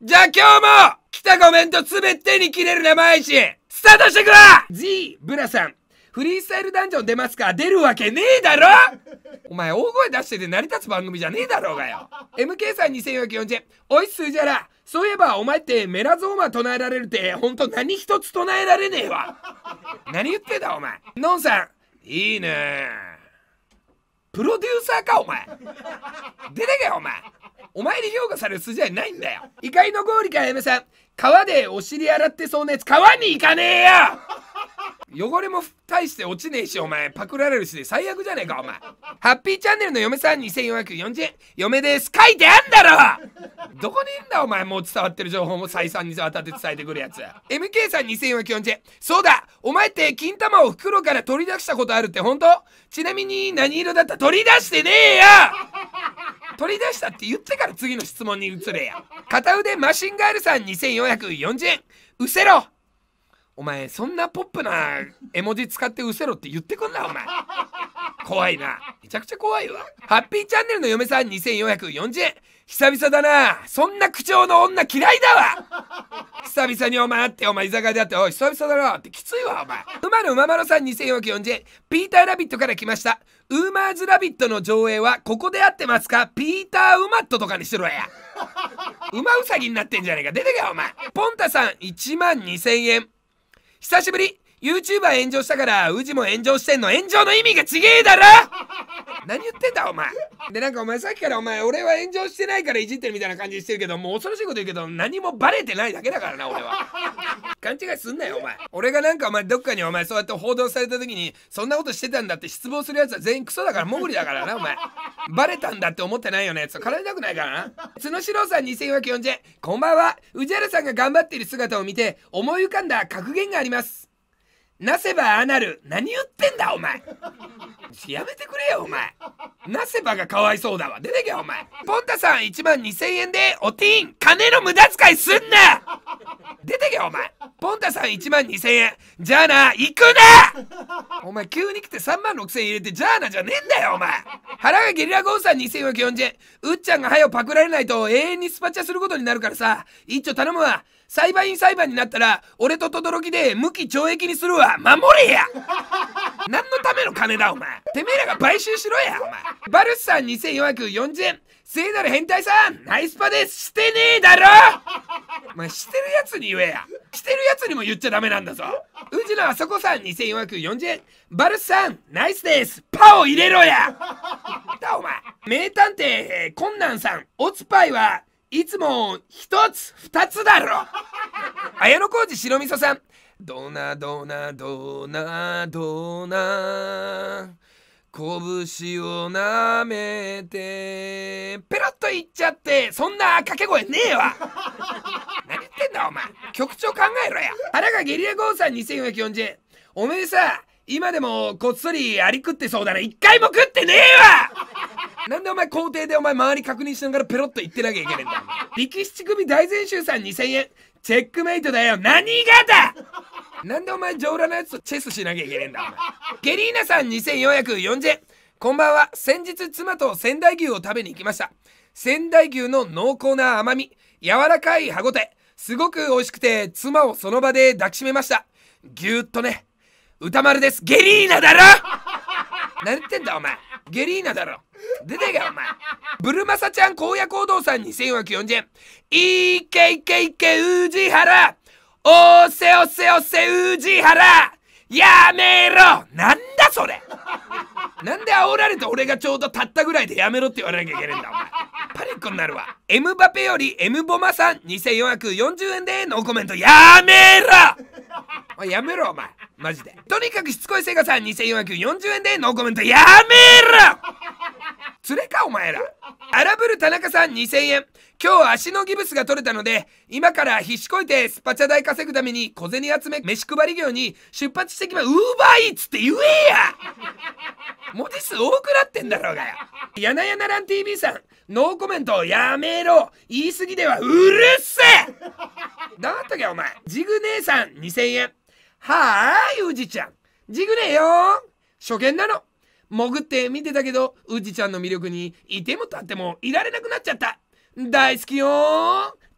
じゃあ今日も来たコメントすべてに切れる生配信スタートしてくわ。 G ブラさん、フリースタイルダンジョン出ますか？出るわけねえだろお前大声出してて成り立つ番組じゃねえだろうがよ。 MK さん2440円。おいスージャラ、そういえばお前ってメラゾーマ唱えられるってほんと何一つ唱えられねえわ何言ってんだお前。ノンさん、いいねプロデューサーかお前出てけよお前。お前に評価される筋合いないんだよ。怒りのゴーリかやめさん、川でお尻洗ってそうなやつ川に行かねえよ汚れも大して落ちねえし、お前パクられるしで最悪じゃねえかお前。ハッピーチャンネルの嫁さん2440円。嫁です書いてあんだろどこにいるんだお前。もう伝わってる情報も再三にわたって伝えてくるやつ。 MK さん2440円。そうだ、お前って金玉を袋から取り出したことあるって本当？ちなみに何色だった？取り出してねえよ取り出したって言ってから次の質問に移れや。片腕マシンガールさん2440円。うせろお前、そんなポップな絵文字使ってうせろって言ってくんなお前。怖いな、めちゃくちゃ怖いわ。ハッピーチャンネルの嫁さん2440円。久々だな、そんな口調の女嫌いだわ久々にお前会って、お前居酒屋で会って、おい久々だなってきついわお前。馬の馬丸さん2440円。ピーターラビットから来ました。ウーマーズラビットの上映はここで合ってますか？ピーターウマットとかにしろや馬ウサギになってんじゃねえか、出てけよお前。ポンタさん12000円。久しぶり。 YouTuber 炎上したからウジも炎上してんの。炎上の意味がちげえだろ何言ってんだお前。でなんかお前さっきからお前俺は炎上してないからいじってるみたいな感じしてるけど、もう恐ろしいこと言うけど何もバレてないだけだからな俺は勘違いすんなよお前。俺がなんかお前どっかにお前そうやって報道された時にそんなことしてたんだって失望するやつは全員クソだからモグリだからなお前。バレたんだって思ってないようなやつは体痛くないからな。角四さん2440円。こんばんは。宇治原さんが頑張っている姿を見て思い浮かんだ格言があります。なせばあなる。何言ってんだお前やめてくれよお前。なせばがかわいそうだわ。出てけよお前。ポンタさん12000円でおティーン。金の無駄遣いすんな出てけよお前。ポンタさん12000円。じゃあな行くなお前急に来て36000円入れてじゃあなじゃねえんだよお前。腹がゲリラゴーさん2440円。うっちゃんが早をパクられないと永遠にスパチャすることになるからさ、一丁頼むわ。裁判員裁判になったら俺と轟で無期懲役にするわ。守れや何のための金だお前。てめえらが買収しろやお前。バルスさん2440円。聖なる変態さんナイスパです。してねえだろお前してるやつに言えや。してるやつにも言っちゃダメなんだぞ。うちのあそこさん2440円。バルスさんナイスです。パを入れろやだお前。名探偵コンナンさん。おつぱいはいつも一つ二つだろ綾小路白味噌さん。ドナドナドナドナ拳をなめてペロッといっちゃって、そんな掛け声ねえわ何言ってんだお前。曲調考えろや。腹がゲリラゴーさん2440円。おめえさ今でもこっそりアリ食ってそうだな。一回も食ってねえわなんでお前校庭でお前周り確認しながらペロッと言ってなきゃいけねえんだ。力士乳首大全集さん2000円。チェックメイトだよ。何がだなんでお前上裸のやつとチェスしなきゃいけねえんだお前。ゲリーナさん2440円。こんばんは。先日妻と仙台牛を食べに行きました。仙台牛の濃厚な甘み、柔らかい歯ごたえ、すごく美味しくて妻をその場で抱きしめました。ぎゅーっとね。歌丸です。ゲリーナだろ何言ってんだお前。ゲリーナだろ。出てけよお前。ブルマサちゃん荒野行動さん2440円。いけいけいけ宇治原、おせおせおせ宇治原、やめろ。なんだそれなんで煽られて俺がちょうどたったぐらいでやめろって言わなきゃいけねえんだお前。パニックになるわ。エムバペよりエムボマさん2440円でノーコメント。やめろおいやめろお前マジで。とにかくしつこいセガさん2440円でノーコメント。やめろ連れかお前ら。荒ぶる田中さん2000円。今日足のギブスが取れたので今から必死こいてスパチャ代稼ぐために小銭集め飯配り業に出発してきます。ウーバーイーツって言えや文字数多くなってんだろうがよ。やなやならん TV さんノーコメント。やめろ。言い過ぎではうるせえ黙っとけお前。ジグ姉さん2000円。はーい、うじちゃん。ジグねえよ。初見なの。潜って見てたけど、うじちゃんの魅力にいても立ってもいられなくなっちゃった。大好きよー。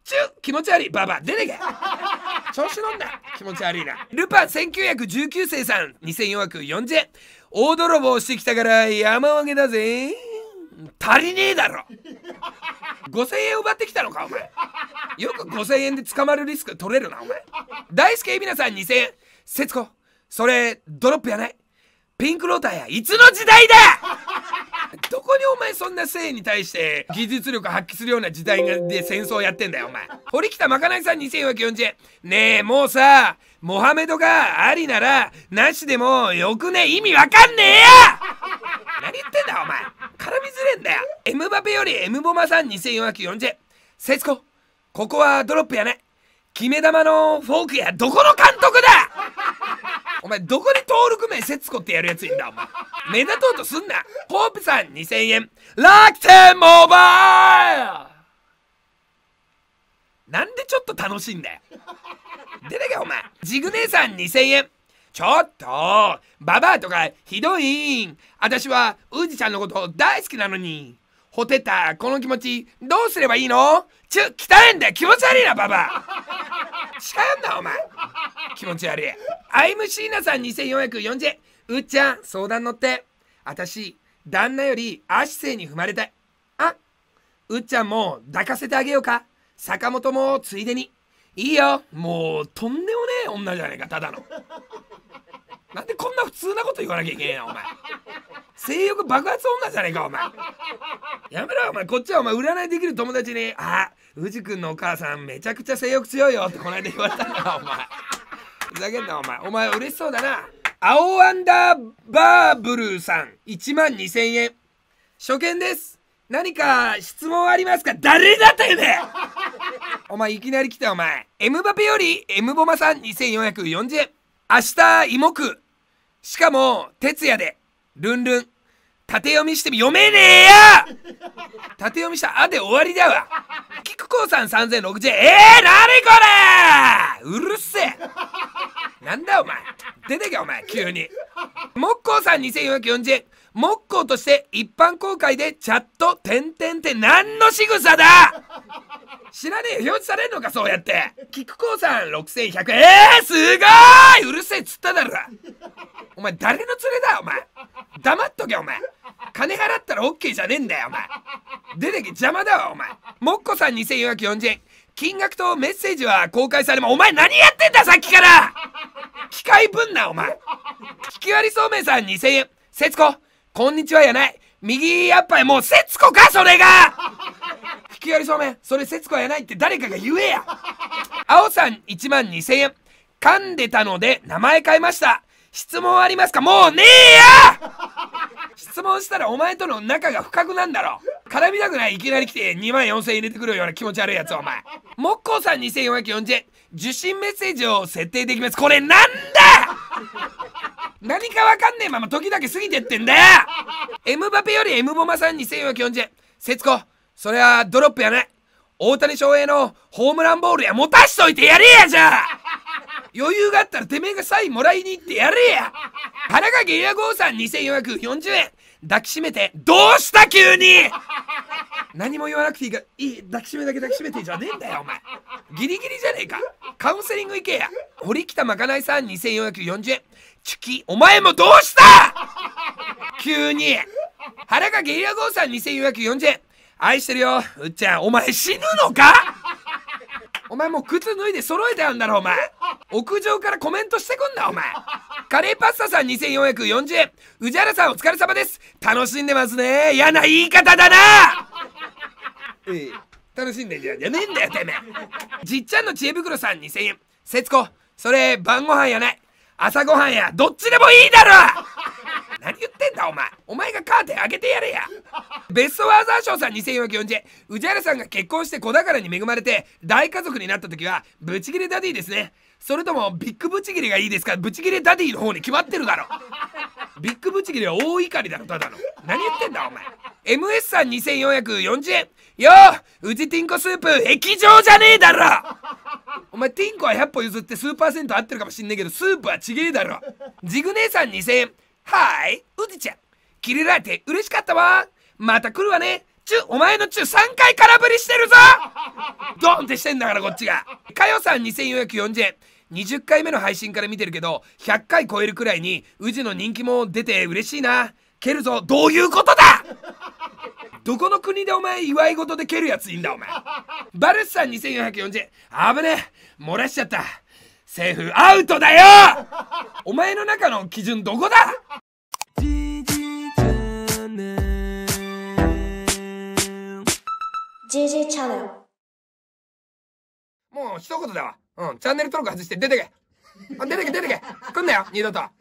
気持ち悪いババア出てけ調子乗んな気持ち悪いな。ルパン1919世さん2440円。大泥棒してきたから山分けだぜ。足りねえだろ5000円奪ってきたのかお前。よく5000円で捕まるリスク取れるなお前。大輔海老名さん2000円。節子それドロップやない。ピンクローターやいつの時代だどこにお前そんな性に対して技術力発揮するような時代で戦争やってんだよお前。堀北まかないさん2440円。ねえもうさモハメドがありならなしでもよくね。意味わかんねえや何言ってんだお前。絡みずれんだよ。エムバペよりエムボマさん2440円。節子ここはドロップやない。決め球のフォークやどこの監督だお前どこに登録名節子ってやるやついんだお前。目立とうとすんな。ホープさん2000円。楽天モバイルなんでちょっと楽しいんだよ出てけお前。ジグ姉さん2000円。ちょっとババアとかひどいん。私はウジちゃんのこと大好きなのに。ほてったこの気持ちどうすればいいの。汚いんだよ気持ち悪いなババア近寄んなお前気持ち悪い。アイムシーナさん2440円。うっちゃん相談乗って。私旦那よりアシセに踏まれたい。あうっちゃんも抱かせてあげようか。坂本もついでに。いいよもうとんでもねえ女じゃねえかただの。なんでこんな普通なこと言わなきゃいけねえなお前。性欲爆発女じゃねえかお前。やめろお前。こっちはお前占いできる友達にうじくんのお母さんめちゃくちゃ性欲強いよってこの間言われたんだお前。ふざけんなお前。お前嬉しそうだな。青アンダーバーブルーさん12000円。初見です。何か質問ありますか。誰だってねお前いきなり来たお前。エムバペよりエムボマさん2440円。明日芋くしかも徹夜でルンルン縦読みしても読めねえや縦読みしたあで終わりだわ。キクコウさん3060円。なにこれうるせえなんだお前出てけお前急に。モッコーさん2440円。モッコーとして一般公開でチャットって何の仕草だ知らねえよ。表示されんのかそうやって。キクコウさん6100円。すごーいうるせえっつっただろお前誰の連れだお前。黙っとけお前。金払ったら OK じゃねえんだよお前。出てけ邪魔だわお前。モッコさん2440円。金額とメッセージは公開されま。お前何やってんださっきから機械ぶんなお前。聞き割りそうめんさん2000円。節子こんにちはやない。右やっぱりもう節子かそれが引き割りそうめんそれ節子やないって誰かが言えや。青さん12000円。噛んでたので名前変えました。質問ありますか。もうねえや質問したらお前との仲が深くなんだろ。絡みたくない。いきなり来て24000円入れてくるような気持ち悪いやつお前。モッコーさん2440円。受信メッセージを設定できます。これなんだ何かわかんねえまま時だけ過ぎてってんだよ。エムバペよりエムボマさん2440円。節子それはドロップやない。大谷翔平のホームランボールや持たしといてやれや。じゃあ余裕があったらてめえがサインもらいに行ってやれや。原がゲリラゴーさん2440円。抱きしめて。どうした急に何も言わなくていいからいい抱きしめだけ抱きしめてじゃねえんだよお前。ギリギリじゃねえか。カウンセリング行けや。堀北まかないさん2440円。チュキお前もどうした急に。原がゲリラゴーさん2440円。愛してるようっちゃん。お前死ぬのかお前もう靴脱いで揃えてあんだろお前。屋上からコメントしてくんなお前。カレーパスタさん2440円。宇治原さんお疲れ様です。楽しんでますね。嫌な言い方だな楽しんでんじゃねえんだよてめえ。じっちゃんの知恵袋さん2000円。節子それ晩ご飯やない。朝ごはんや。どっちでもいいだろ何言ってんだお前。お前がカーテン開けてやれや。ベストワーザー賞さん2440円。宇治原さんが結婚して子宝に恵まれて大家族になった時はブチギレダディですね。それともビッグブチギレがいいですか。ブチギレダディの方に決まってるだろ。ビッグブチギレは大怒りだろただの。何言ってんだお前。MS さん2440円。よう宇治ティンコスープ液状じゃねえだろお前ティンコは100歩譲って数パーセント合ってるかもしんねえけどスープはちげえだろ。ジグ姉さん2000円。はい宇治ちゃんキレられて嬉しかったわ。また来るわね。 お前のチュ3回空振りしてるぞドーンってしてんだからこっちが。かよさん2440円。20回目の配信から見てるけど、100回超えるくらいに宇治の人気も出て嬉しいな。蹴るぞ。どういうことだどこの国でお前祝い事で蹴るやついいんだお前。バルスさん2440円。危ねえ、漏らしちゃった。セーフアウトだよお前の中の基準どこだ。 GG チャンネル。 もう一言だわ。チャンネル登録外して出てけ。出てけ。来んなよ、二度と。